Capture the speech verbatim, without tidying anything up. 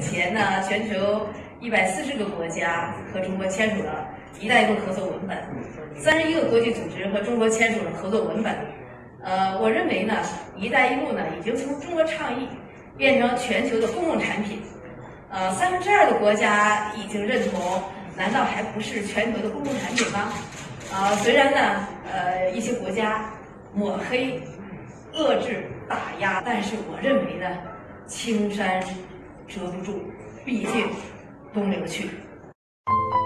前呢，全球一百四十个国家和中国签署了“一带一路”合作文本，三十一个国际组织和中国签署了合作文本。呃，我认为呢，“一带一路”呢已经从中国倡议变成全球的公共产品。呃，三分之二的国家已经认同，难道还不是全球的公共产品吗？啊、呃，虽然呢，呃，一些国家抹黑、遏制、打压，但是我认为呢，青山遮不住，毕竟东流去。